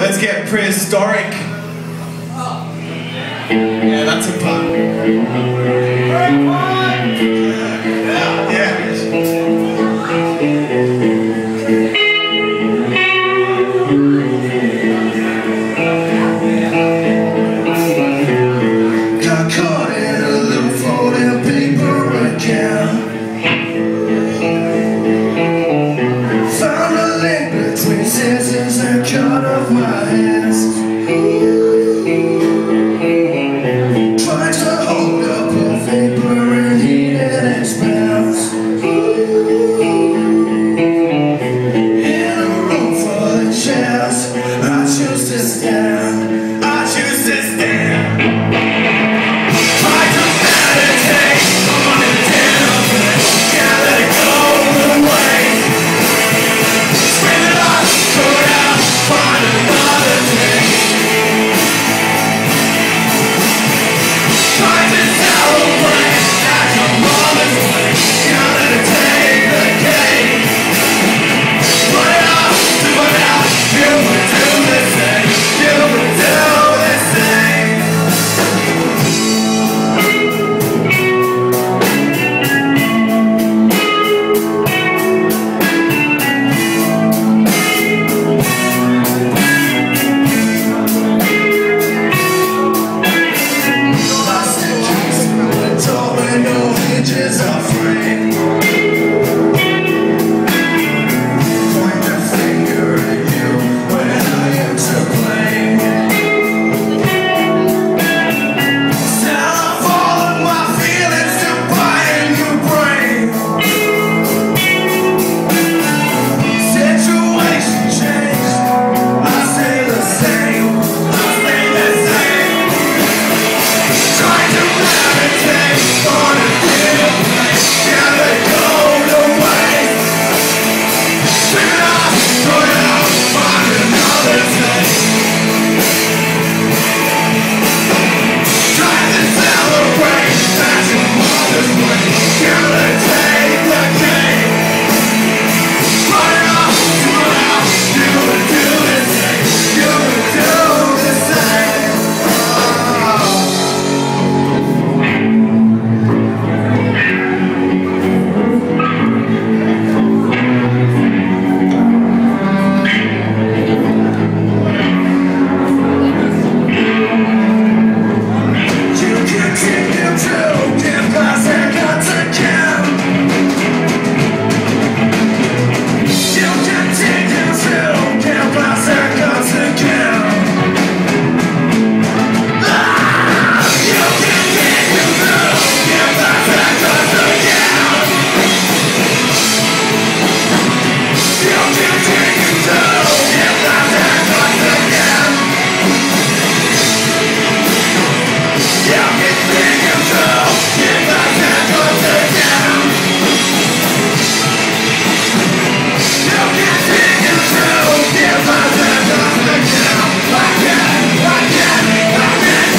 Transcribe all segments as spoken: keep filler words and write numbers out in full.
Let's get prehistoric. Yeah, that's a pun. Yeah, yeah. Got caught in a little folding paper again. Found a link between scissors and cut off my hands. Tried to hold up a vapor and heat it expands. In a room full of chairs, I choose to stand. I choose to stand. Try to meditate on a dinner bed. Can't let it go away. Scream it out, throw it out, find another day. Try to celebrate at your mama's place. Can't let it take the game. Put it up, do it out, you would do the same. You would do the same. Lost in dreams, the door and no hinges are free. Point the finger at you when I am to blame. Still I'm following my feelings to buy a new brain. Situation changed, I stay the same, I stay the same. Try to meditate on a dinner plate. Can't let go to waste. Scream it out, throw it out, find another day. Try to celebrate at your mother's way. Can't let it take the game. Run it up, do it out, you would do the same. You would do the same. You continue to give classic cuts again. You continue to give classic cuts again. Ah! You continue to give classic cuts again. You continue to give classic cuts again. You continue to give classic cuts again. You continue to give classic cuts again. Again, again, again,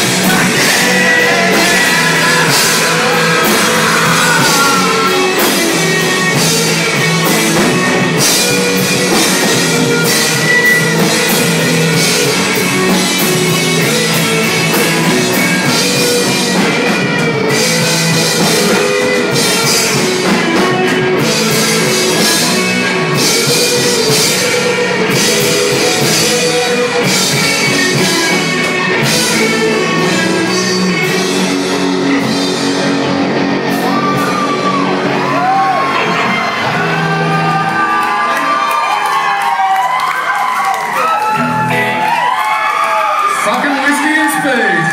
Fucking whiskey and speed.